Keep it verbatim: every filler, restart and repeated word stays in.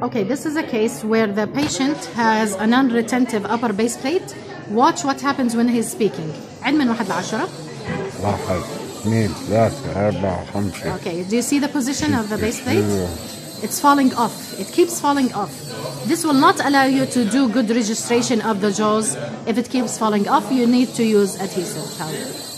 Okay, this is a case where the patient has a non-retentive upper base plate. Watch what happens when he's speaking. عد من واحد لعشرة. واحد اثنين ثلاثة أربعة خمسة. Okay, do you see the position of the base plate? It's falling off. It keeps falling off. This will not allow you to do good registration of the jaws. If it keeps falling off, you need to use adhesive powder.